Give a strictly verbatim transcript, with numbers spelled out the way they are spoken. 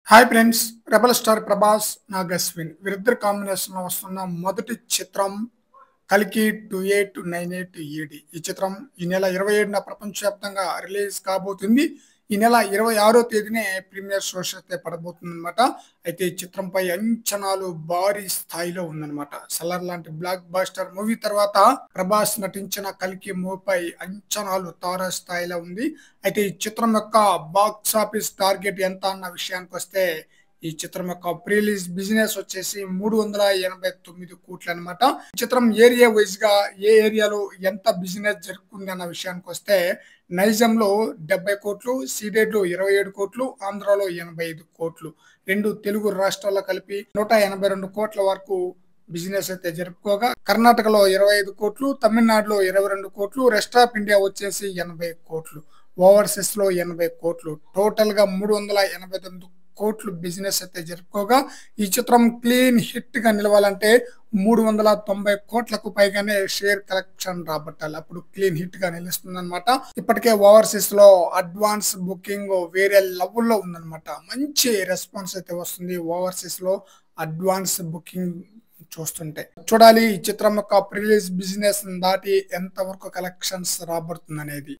Hi friends, rebel star Prabhas Nagashwin వీరిద్దరు combination లో వస్తున్న మొదటి చిత్రం కల్కి టూ ఎయిట్ నైన్ ఎయిట్ ఈడి. ఈ చిత్రం ఈ నెల ఇరవై ఏడున ప్రపంచవ్యాప్తంగా రిలీజ్ కాబోతుంది. ఈ నెల ఇరవై ఆరో తేదీనే ప్రీమియర్ షోస్ అయితే పడబోతుంది అనమాట. అయితే ఈ చిత్రంపై అంచనాలు భారీ స్థాయిలో ఉందన్నమాట. సలార్ లాంటి బ్లాక్ బాస్టర్ మూవీ తర్వాత ప్రభాస్ నటించిన కల్కి మూవీపై అంచనాలు తారా స్థాయిలో ఉంది. అయితే ఈ చిత్రం యొక్క బాక్స్ ఆఫీస్ టార్గెట్ ఎంత అన్న విషయానికి వస్తే ఈ చిత్రం యొక్క ప్రీ రిలీజ్ బిజినెస్ వచ్చేసి మూడు వందల ఎనభై తొమ్మిది కోట్లు అనమాట. ఈ చిత్రం ఏరియా వైజ్ గా ఏ ఏరియాలో ఎంత బిజినెస్ జరుపుకుంది అన్న విషయానికి వస్తే నైజాంలో డెబ్బై కోట్లు, సీడెడ్ లో ఇరవై ఏడు కోట్లు, ఆంధ్రాలో ఎనభై ఐదు కోట్లు, రెండు తెలుగు రాష్ట్రాల్లో కలిపి నూట ఎనభై రెండు కోట్ల వరకు బిజినెస్ అయితే జరుపుకోగా, కర్ణాటకలో ఇరవై ఐదు కోట్లు, తమిళనాడులో ఇరవై రెండు కోట్లు, రెస్ట్ ఆఫ్ ఇండియా వచ్చేసి ఎనభై కోట్లు, ఓవర్సీస్ లో ఎనభై కోట్లు, టోటల్ గా మూడు వందల ఎనభై తొమ్మిది కోట్లు బిజినెస్ అయితే జరుపుకోగా, ఈ చిత్రం క్లీన్ హిట్ గా నిలవాలంటే మూడు వందల తొంభై కోట్లకు పైగానే షేర్ కలెక్షన్ రాబట్టాలి. అప్పుడు క్లీన్ హిట్ గా నిలుస్తుంది అనమాట. ఇప్పటికే ఓవర్సీస్ లో అడ్వాన్స్ బుకింగ్ వేరే లెవెల్లో ఉందన్నమాట. మంచి రెస్పాన్స్ అయితే వస్తుంది ఓవర్సీస్ లో అడ్వాన్స్ బుకింగ్ చూస్తుంటే. చూడాలి ఈ చిత్రం యొక్క ప్రీ రిలీజ్ బిజినెస్ దాటి ఎంత వరకు కలెక్షన్స్ రాబడుతుంది అనేది.